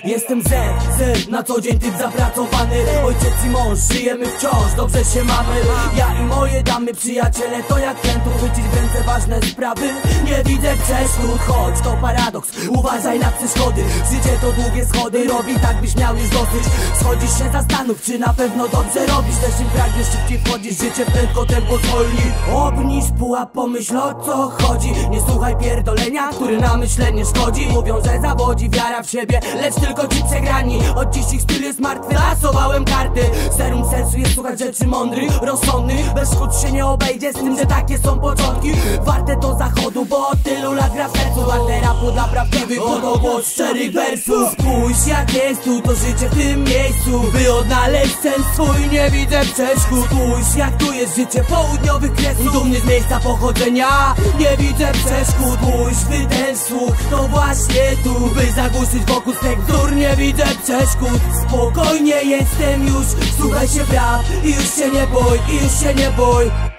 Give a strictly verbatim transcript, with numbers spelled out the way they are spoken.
Jestem zen, zen, na co dzień typ zapracowany. Ojciec i mąż, żyjemy wciąż, dobrze się mamy. Ja i moje damy, przyjaciele, to jak ten tu chwycić w ręce ważne sprawy. Nie widzę przeszkód, choć to paradoks, uważaj na przeszkody. Życie to długie schody, robi tak byś miał już dosyć. Schodzisz się, zastanów, czy na pewno dobrze robisz. Też im pragniesz szybciej wchodzisz, życie prędko tempo zwolni. Obniż pułap, pomyśl o co chodzi. Nie słuchaj pierdolenia, który na myślenie szkodzi. Mówią, że zawodzi wiara w siebie, lecz tylko ci przegrani. Od dziś ich styl jest martwy, lasowałem karty. Serum sensu jest słuchać rzeczy mądrych, rozsądnych. Bez szkód się nie obejdzie z tym, że takie są początki. Warte to zachodu, bo od tylu lat gra w sercu. Warte rapu dla prawdziwych, oto głos szczerych wersów. Spójrz jak jest tu to życie w tym miejscu, by odnaleźć sens swój, nie widzę przeszkód. Spójrz jak tu jest życie południowych kresów, dumny z miejsca pochodzenia, nie widzę przeszkód. Spójrz, wydel słuch, to właśnie tu, by zagłuszyć wokół tektur, nie widzę przeszkód. Spokojnie jestem już, słuchaj się praw i już się nie bój, i już się nie bój.